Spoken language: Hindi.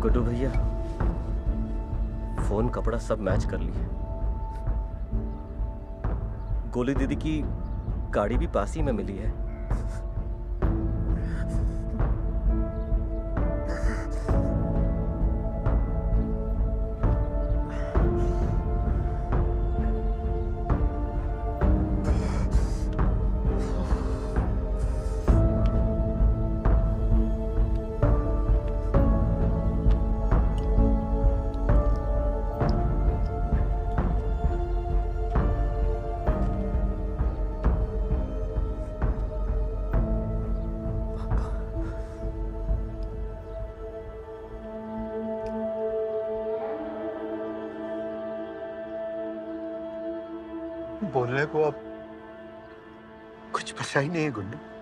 गुड्डू भैया, फोन कपड़ा सब मैच कर लिए। गोली दीदी की गाड़ी भी पास ही में मिली है। बोलने को अब कुछ बचा ही नहीं है गुड्डू।